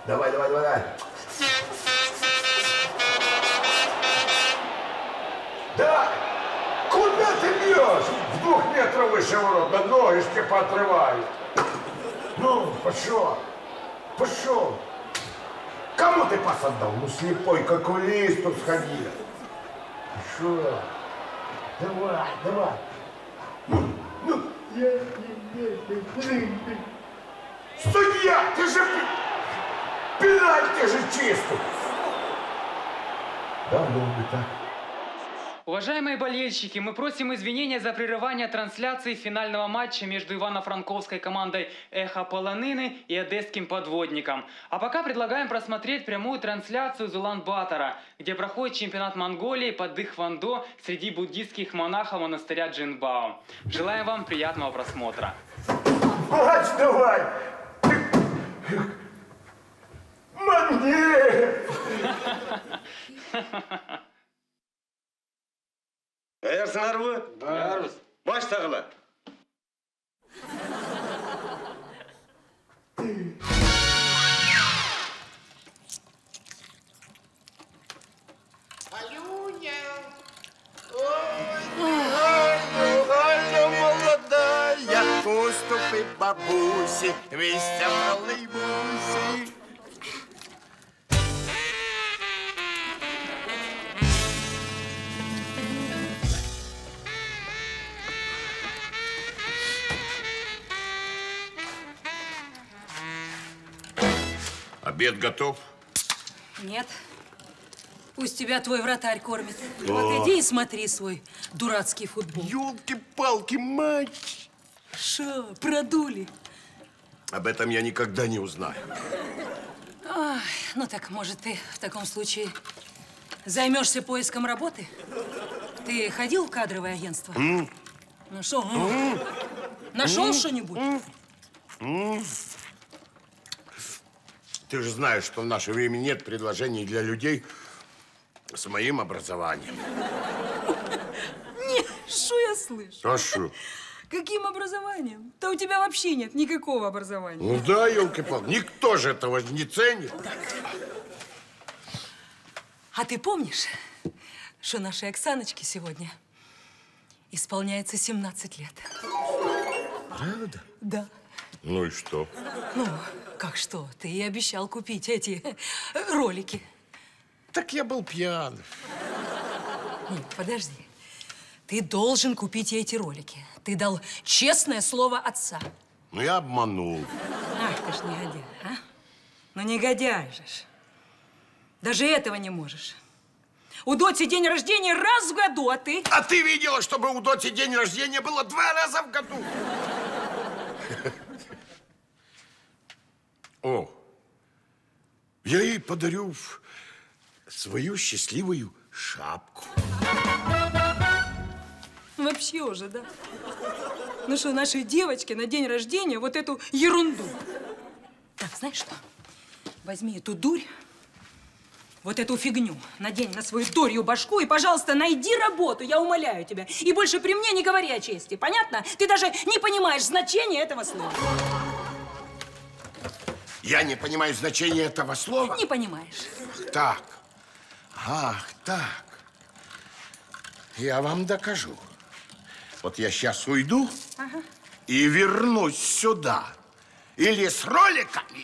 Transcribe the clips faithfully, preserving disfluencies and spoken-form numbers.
Давай, давай, давай. Да! Куда ты бьешь? В двух метров выше ворот, на ноги ж тебе поотрывают. Ну, пошел, пошел. Кому ты пас отдал? Ну, слепой, как у листу сходил. Пошел. Давай, давай. Ну, ну. Судья, ты же пенальти же чистый. Давно бы так. Уважаемые болельщики, мы просим извинения за прерывание трансляции финального матча между Ивано-Франковской командой «Эхо Полонины» и одесским «Подводником». А пока предлагаем просмотреть прямую трансляцию из Улан-Батора, где проходит чемпионат Монголии под Дых-Вандо среди буддийских монахов монастыря Джинбао. Желаем вам приятного просмотра. Матч давай! Манье! Аяrsınlar mı? Ayarız. Baştakılar. Алюня! Ой, Галю, Галю молодая, уступи бабусе, весть о троллейбусе. Обед готов? Нет. Пусть тебя твой вратарь кормит. О. Вот иди и смотри свой дурацкий футбол. Ёлки-палки, матч! Шо, продули? Об этом я никогда не узнаю. Ой, ну так, может, ты в таком случае займешься поиском работы? Ты ходил в кадровое агентство? Mm. Ну что, mm. нашел mm. что-нибудь? Mm. Ты же знаешь, что в наше время нет предложений для людей с моим образованием. Нет, что я слышу? А что? Каким образованием? Да у тебя вообще нет никакого образования. Ну да, елки-палки, никто же этого не ценит. Так. А ты помнишь, что нашей Оксаночке сегодня исполняется семнадцать лет? Правда? Да. Ну и что? Ну, как что? Ты ей обещал купить эти ролики. Так я был пьян. Нет, подожди. Ты должен купить ей эти ролики. Ты дал честное слово отца. Ну, я обманул. Ах, ты ж негодяй, а? Ну, негодяй же ж. Даже этого не можешь. У Доти день рождения раз в году, а ты… А ты видела, чтобы у Доти день рождения было два раза в году? О, я ей подарю свою счастливую шапку. Вообще уже, да? Ну что, нашей девочке на день рождения вот эту ерунду. Так, знаешь что? Возьми эту дурь, вот эту фигню, надень на свою дурью башку и, пожалуйста, найди работу, я умоляю тебя. И больше при мне не говори о чести, понятно? Ты даже не понимаешь значения этого слова. Я не понимаю значения этого слова? Не понимаешь. Так. Ах, так. Я вам докажу. Вот я сейчас уйду, ага, и вернусь сюда. Или с роликами,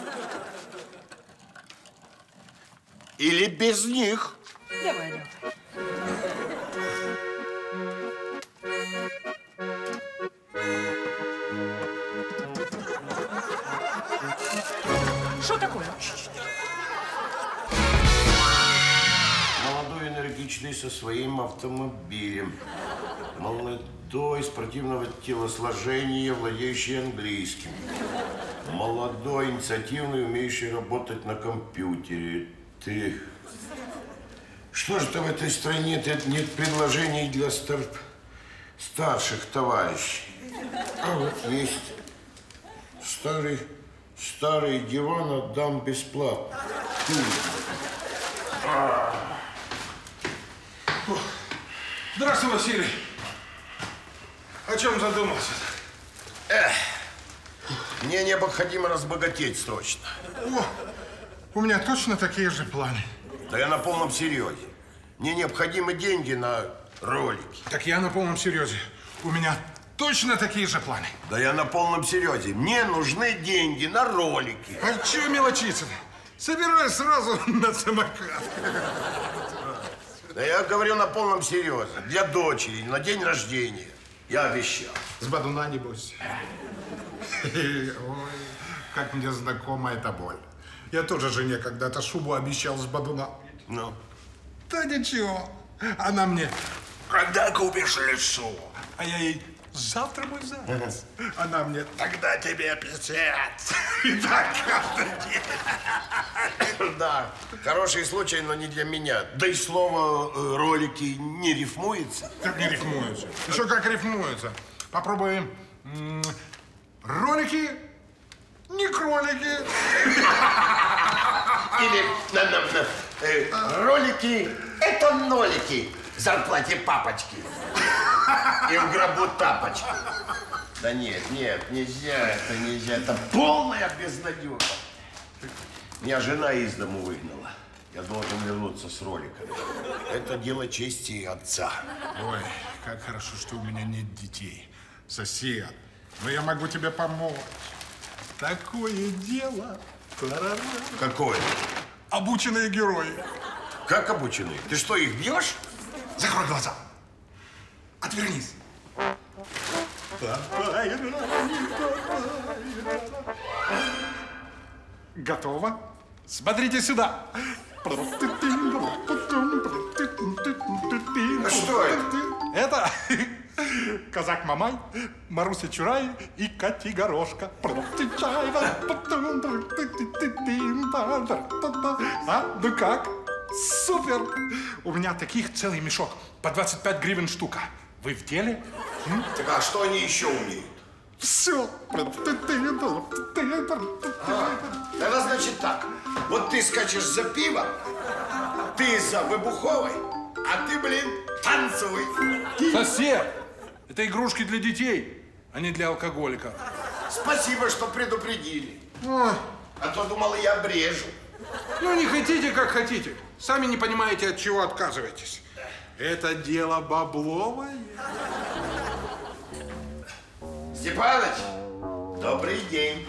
или без них. Давай, давай. Что такое? Молодой, энергичный, со своим автомобилем. Молодой, спортивного телосложения, владеющий английским. Молодой, инициативный, умеющий работать на компьютере. Ты... Что же-то в этой стране нет предложений для стар... старших товарищей? А вот есть. Старый, старый диван отдам бесплатно. Здравствуй, Василий. О чем задумался? Эх, мне необходимо разбогатеть срочно. О, У меня точно такие же планы. Да я на полном серьезе. Мне необходимы деньги на ролики. Так я на полном серьезе. У меня точно такие же планы. Да я на полном серьезе. Мне нужны деньги на ролики. А чего мелочиться? Собирай сразу на самокат. Да я говорю на полном серьезе. Для дочери, на день рождения. Я обещал. С бадуна, небось. Ой, как мне знакома эта боль. Я тоже жене когда-то шубу обещал с бадуна. Ну? Да ничего. Она мне, когда купишь лицо? А я ей, завтра мой заяц. Она мне, тогда тебе пятьдесят. И так каждый день. Да, хороший случай, но не для меня. Да и слово э, ролики не рифмуется. Как не рифмуется? Еще как рифмуется. Попробуем. М, Ролики, не кролики. Или на, на, на, э, ролики – это нолики в зарплате папочки. И в гробу тапочки. Да нет, нет, нельзя, это нельзя. Это полная безнадега. Меня жена из дому выгнала. Я должен вернуться с роликами. Это дело чести отца. Ой, как хорошо, что у меня нет детей. Сосед, но я могу тебе помочь. Такое дело. Та-ра-ра. Какое? Обученные герои. Как обученные? Ты что, их бьешь? Закрой глаза. Отвернись. Готово? Смотрите сюда. А что это? Это Казак Мамай, Маруся Чурай и Кати Горошка. А, ну как? Супер! У меня таких целый мешок. По двадцать пять гривен штука. Вы в деле? М? Так а что они еще умеют? Все. Тогда значит так. Вот ты скачешь за пивом, ты за выбуховой, а ты, блин, танцуй. Сосед! Это игрушки для детей, а не для алкоголика. Спасибо, что предупредили. Ой. А то думал, я обрежу. Ну, не хотите, как хотите. Сами не понимаете, от чего отказываетесь. Это дело бабловое. Степаныч, добрый день.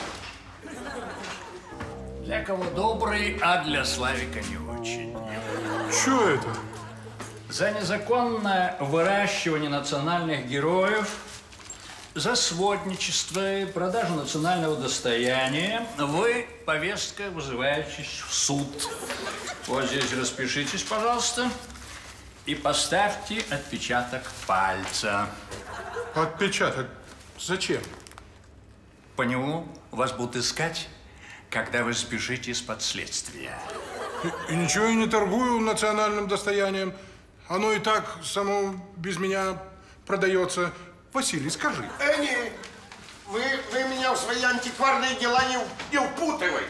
Для кого добрый, а для Славика не очень. Что это? За незаконное выращивание национальных героев, за сводничество и продажу национального достояния вы повесткой вызываетесь в суд. Вот здесь распишитесь, пожалуйста, и поставьте отпечаток пальца. Отпечаток? Зачем? По нему вас будут искать, когда вы сбежите из-под следствия. И, и ничего я не торгую национальным достоянием. Оно и так само без меня продается. Василий, скажи. Э, не, вы, вы меня в свои антикварные дела не, не упутывайте.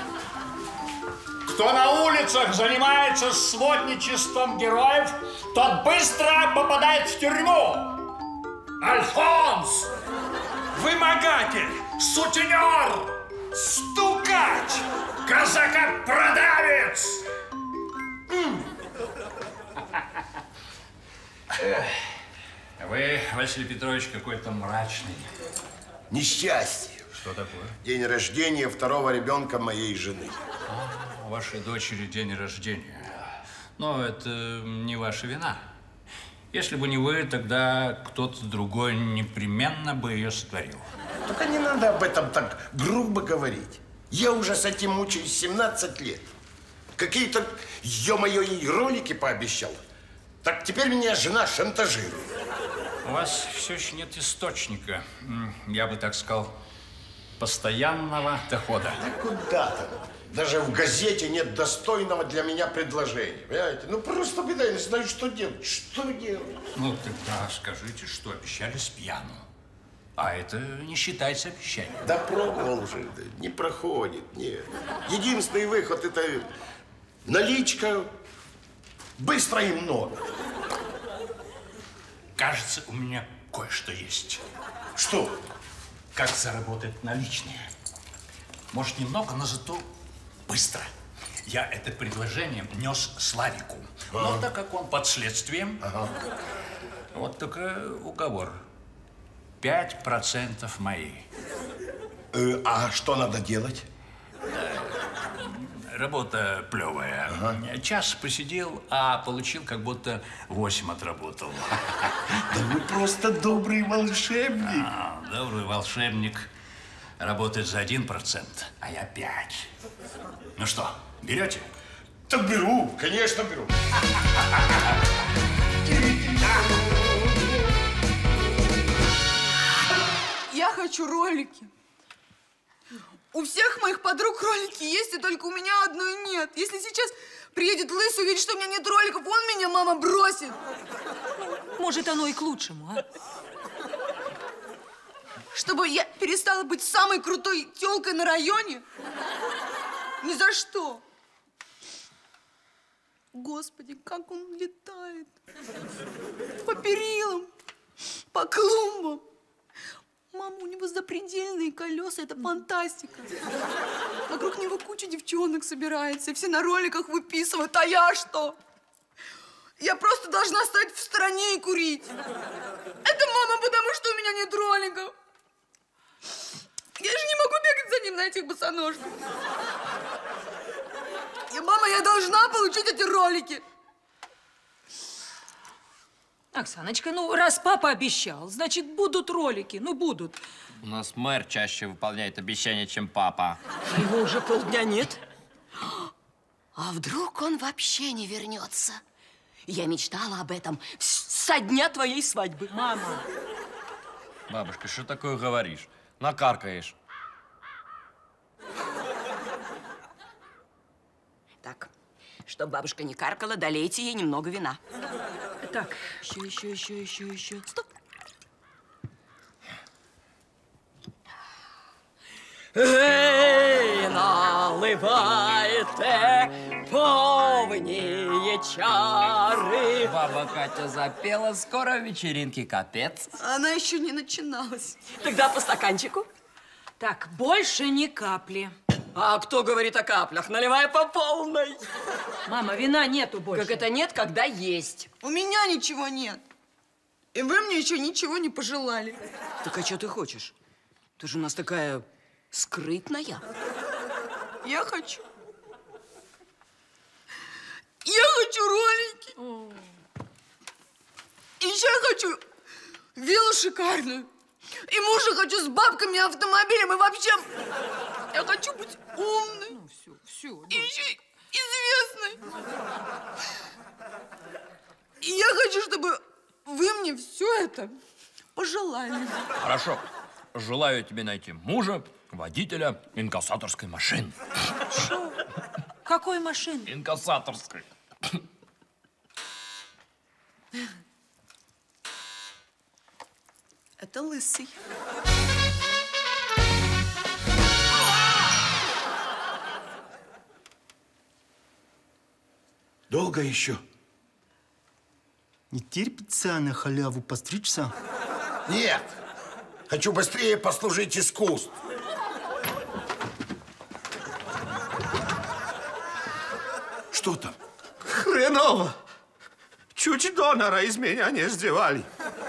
Кто на улицах занимается сводничеством героев, тот быстро попадает в тюрьму. Альфонс! Вымогатель! Сутенер! Стукач! Казакопродавец! Вы, Василий Петрович, какой-то мрачный. Несчастье. Что такое? День рождения второго ребенка моей жены. А, у вашей дочери день рождения. Но это не ваша вина. Если бы не вы, тогда кто-то другой непременно бы ее сотворил. Только не надо об этом так грубо говорить. Я уже с этим мучаюсь семнадцать лет. Какие-то, ё-моё, ей ролики пообещал. Так теперь меня жена шантажирует. У вас все еще нет источника, я бы так сказал, постоянного дохода. Да куда там? Даже в газете нет достойного для меня предложения. Понимаете? Ну просто беда, я не знаю, что делать. Что делать? Ну тогда скажите, что обещали с пьяну. А это не считается обещанием. Да пробовал уже, да, не проходит, нет. Единственный выход – это наличка, быстро и много. Кажется, у меня кое-что есть. Что? Как заработать наличные? Может, немного, но зато быстро. Я это предложение нес Славику. Но ага. так как он под следствием, ага. вот только уговор. Пять процентов мои. Э, а что надо делать? Работа плевая. Ага. Час посидел, а получил, как будто восемь отработал. Да вы просто добрый волшебник. А, добрый волшебник работает за один процент, а я пять. Ну что, берете? Так беру, конечно беру. Я хочу ролики. У всех моих подруг ролики есть, и только у меня одной нет. Если сейчас приедет лысый, увидит, что у меня нет роликов, он меня, мама, бросит. Может, оно и к лучшему, а? Чтобы я перестала быть самой крутой тёлкой на районе? Ни за что. Господи, как он летает. По перилам, по клумбам. Мама, у него запредельные колеса, это фантастика. Вокруг него куча девчонок собирается, и все на роликах выписывают, а я что? Я просто должна стать в стороне и курить. Это, мама, потому что у меня нет роликов. Я же не могу бегать за ним на этих босоножках. И, мама, я должна получить эти ролики. Оксаночка, ну, раз папа обещал, значит, будут ролики. Ну, будут. У нас мэр чаще выполняет обещания, чем папа. Его уже полдня нет. А вдруг он вообще не вернется? Я мечтала об этом со дня твоей свадьбы. Мама. Бабушка, что такое говоришь? Накаркаешь. Так, чтобы бабушка не каркала, долейте ей немного вина. Так. Еще, еще, еще, еще, еще. Стоп. Эй, наливайте повнее чары. Баба Катя запела, скоро вечеринки капец. Она еще не начиналась. Тогда по стаканчику. Так, больше ни капли. А кто говорит о каплях? Наливай по полной. Мама, вина нету больше. Как это нет, когда есть? У меня ничего нет. И вы мне еще ничего не пожелали. Так а что ты хочешь? Ты же у нас такая скрытная. Я хочу. Я хочу ролики. О. Еще я хочу виллу шикарную. И мужа хочу с бабками, автомобилем и вообще... Я хочу быть умной. Ну, все, все. И еще известной. И я хочу, чтобы вы мне все это пожелали. Хорошо. Желаю тебе найти мужа, водителя инкассаторской машины. Что? Какой машины? Инкассаторской. Это лысый. Долго еще? Не терпится на халяву постричься? Нет. Хочу быстрее послужить искусству. Что там? Хреново. Чуть донора из меня не сделали.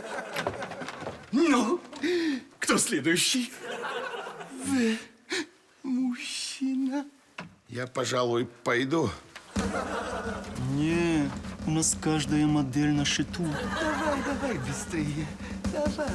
Ну, кто следующий? Вы, мужчина. Я, пожалуй, пойду. Не, у нас каждая модель на счету. Давай, давай, быстрее. Давай.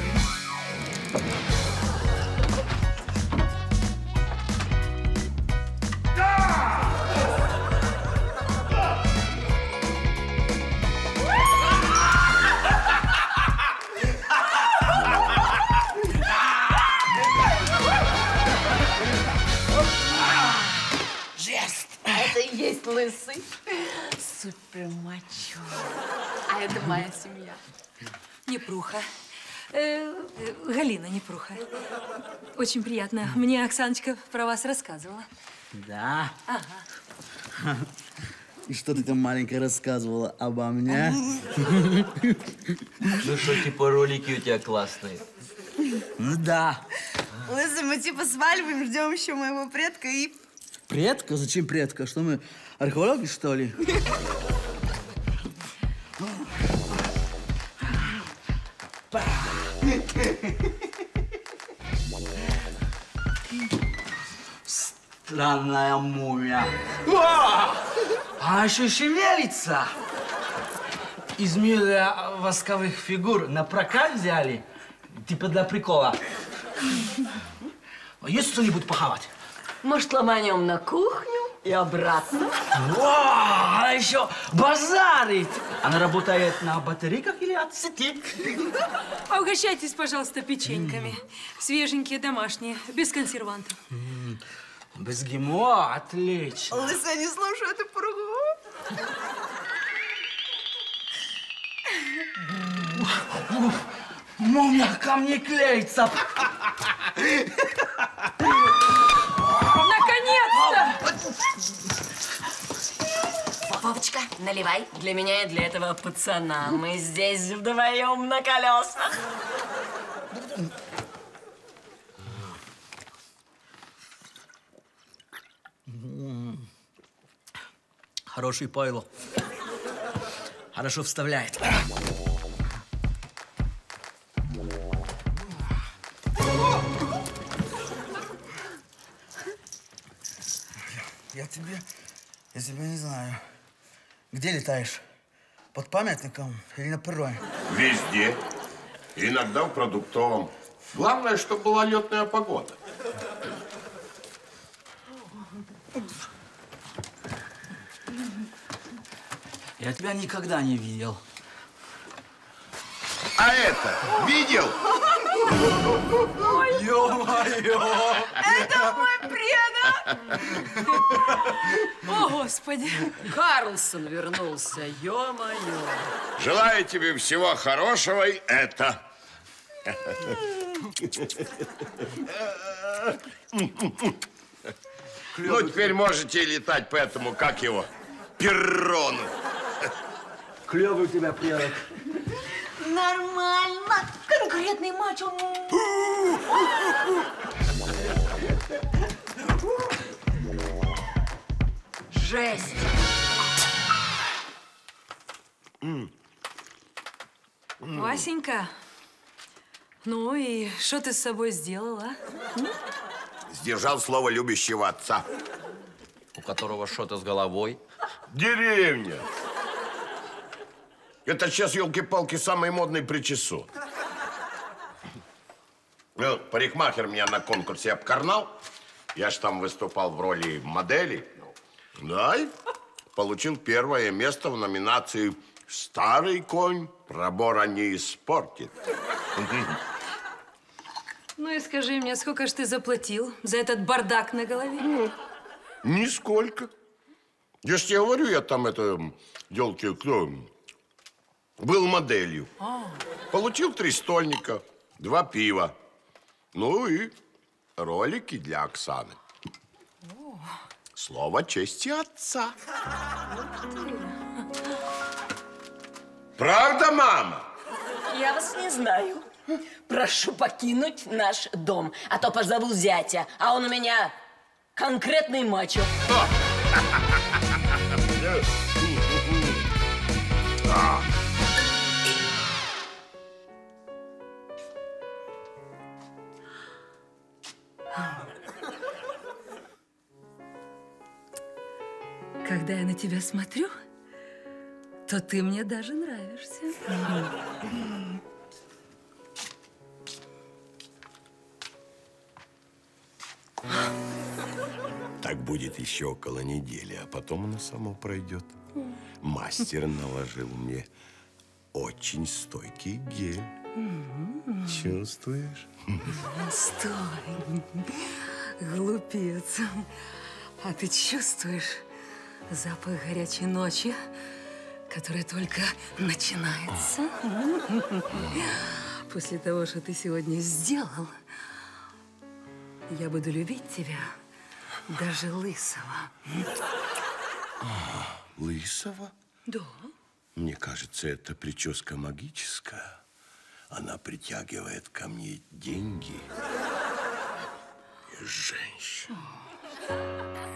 Есть лысый. Супер мачо. А это моя семья. Непруха. Э, э, Галина Непруха. Очень приятно. Мне Оксаночка про вас рассказывала. Да? Ага. И что ты там маленькая рассказывала обо мне? Ну что, типа ролики у тебя классные? Ну да. Лысый, мы типа свадьбы, ждем еще моего предка и Предка? Зачем предка? Что мы, археологи, что ли? Странная мумия. О! Она еще шевелится. Из мира восковых фигур на прокат взяли. Типа для прикола. Есть что-нибудь похавать? Может, ломанем на кухню и обратно? О, она еще базарит. Она работает на батарейках или от сети? А угощайтесь, пожалуйста, печеньками. Свеженькие, домашние, без консервантов. Без ГМО, отлично. Лысая не слушает и поругу. Мумия ко мне клеится. Наконец-то! Вовочка, наливай. Для меня и для этого пацана. Мы здесь вдвоем на колесах. Хороший пойло. Хорошо вставляет. Я тебе, я тебя не знаю. Где летаешь? Под памятником или на перроне? Везде. Иногда в продуктовом. Главное, чтобы была летная погода. Я тебя никогда не видел. А это видел? Ё-моё! Это мой предок! О, Господи! Карлсон вернулся, ё-моё! Желаю тебе всего хорошего и это. Ну, теперь можете летать по этому, как его, перрону. Клёвый у тебя предок. Нормально. Конкретный мачо. Жесть! Васенька, ну и что ты с собой сделала? Сдержал слово любящего отца. У которого что-то с головой. Деревня. Это сейчас, елки-палки, самый модный причесу. Ну, парикмахер меня на конкурсе обкарнал. Я ж там выступал в роли модели. Да, и получил первое место в номинации «Старый конь пробора не испортит». Ну и скажи мне, сколько ж ты заплатил за этот бардак на голове? Нисколько. Я ж тебе говорю, я там это, елки, кто, был моделью. А. Получил три стольника, два пива. Ну и ролики для Оксаны. О. Слово чести отца. Правда, мама? Я вас не знаю. Прошу покинуть наш дом, а то позову зятя, а он у меня конкретный мачо. Когда я на тебя смотрю, то ты мне даже нравишься. Так будет еще около недели, а потом оно само пройдет. Мастер наложил мне очень стойкий гель. Чувствуешь? Стой, глупец. А ты чувствуешь запах горячей ночи, которая только начинается? После того, что ты сегодня сделал, я буду любить тебя даже лысого. Лысого? Да. Мне кажется, эта прическа магическая. Она притягивает ко мне деньги и женщин.